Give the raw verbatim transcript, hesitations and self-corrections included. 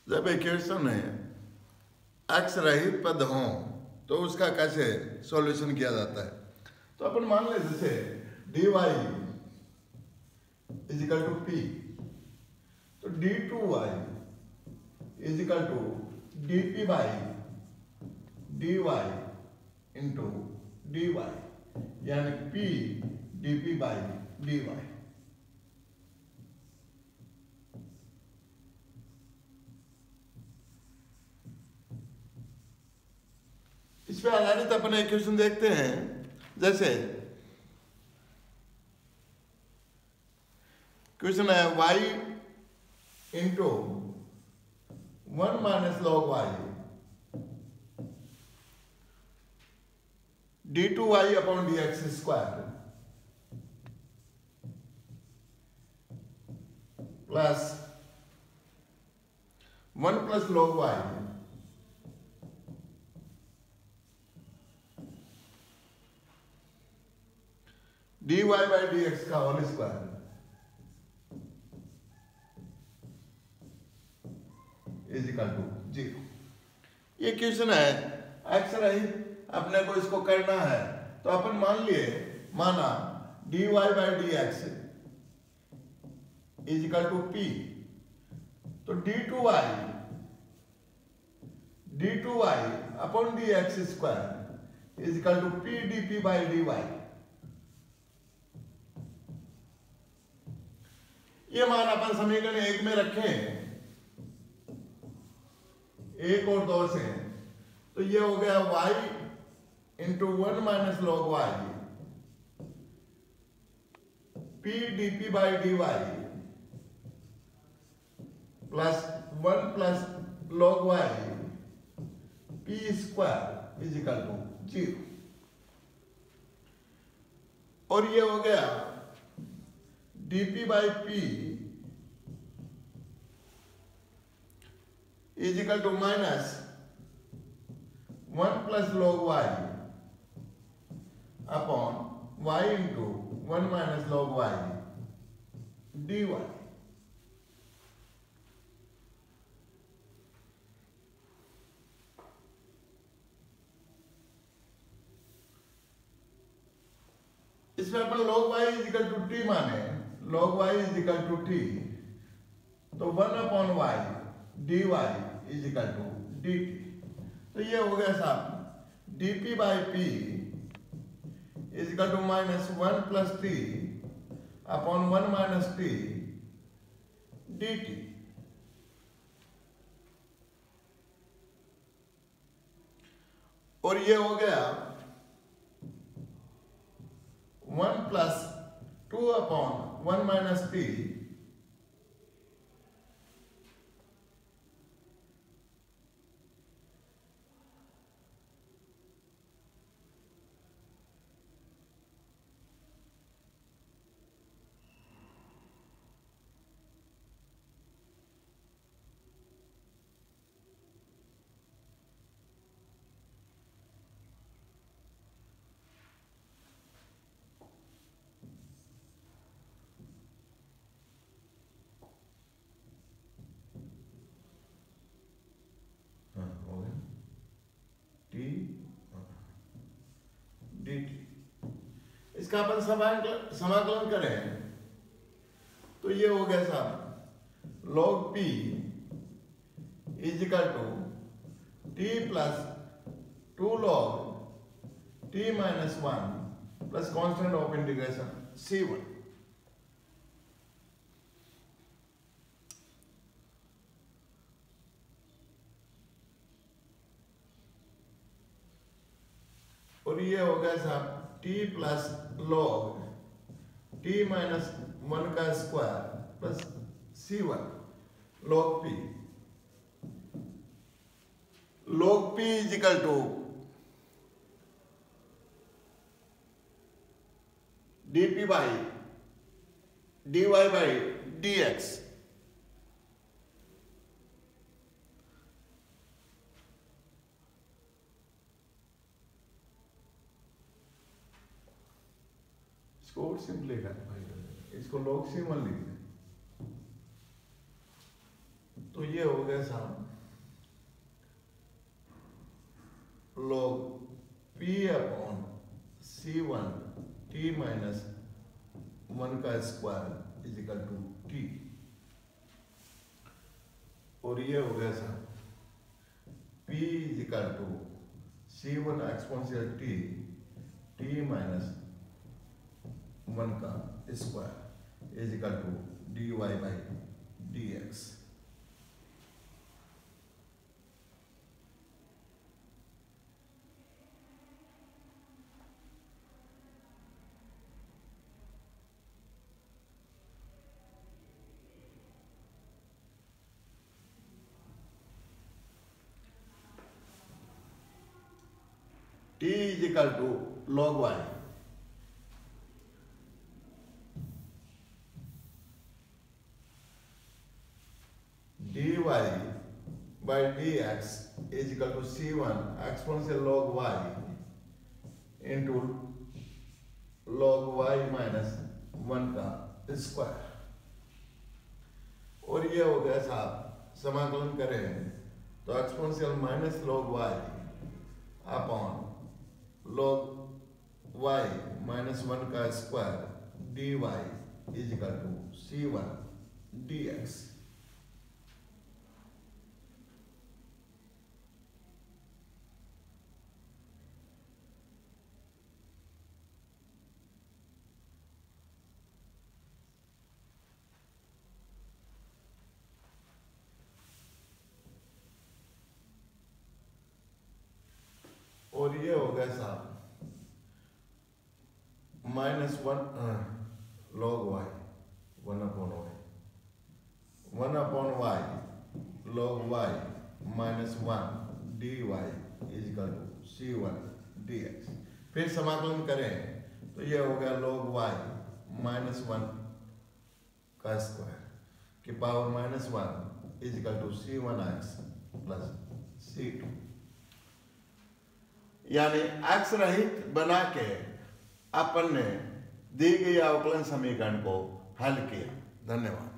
जब इक्वेशन में एक्स रहित पद हों तो उसका कैसे सॉल्यूशन किया जाता है। तो अपन मान ले जैसे d y is equal to p, तो d two y is equal to d p by d y into d y, यानी p d p by d y. इस पे आधारित अपन इक्वेशन देखते हैं। जैसे क्वेश्चन है y into one minus log y d two y upon d x square plus one plus log y d y by d x का whole square is equal to zero. ये question है x रहित, अपने को इसको करना है तो अपन मान लिए माना d y by d x is equal to p, तो d two y d two y upon d x square is equal to p d p by d y. ये मान अपन समीकरण एक में रखें, एक और दो से, तो ये हो गया y into one minus log y p d p by d y plus one plus log y p square is equal to zero. और ये हो गया dp by p is equal to minus one plus log y upon y into one minus log y d y. इसमें अपन log y is equal to t माने, log y is equal to t, तो one upon y d y is equal to d t. तो ये हो गया साहब d p by p is equal to minus one plus t upon one minus t d t. और ये हो गया one plus two upon one minus t d t. इसका अपन समाकलन समाकलन करें तो ये हो गया साहब log p is equal to t plus two log t minus one plus constant of integration c one. और ये हो गया साहब t plus log t minus one का square plus c one log p। Log p is equal to d p by d y by d x. इसको और simply कर भाई, इसको लॉग सी वन लिख दें तो ये हो गया साहब log p upon c one t minus one का square is equal to t, और ये हो गया साहब p is equal to c one exponential t t minus one का square is equal to d y by d x. t is equal to log y, dy by dx is equal to c one exponential log y into log y minus one का square, और ये हो गया साहब समाकलन करें तो exponential minus log y upon log y minus one का square dy is equal to c one dx। और ये हो गया साहब minus one log y one upon y one upon y log y minus one d y is equal to c one d x. फिर समाकलन करें तो ये हो गया लॉग वाई माइनस वन का स्क्वायर की power minus one is equal to c one x plus c two, यानी एक्स रहित बना के अपन ने दी गई अवकलन समीकरण को हल किया। धन्यवाद।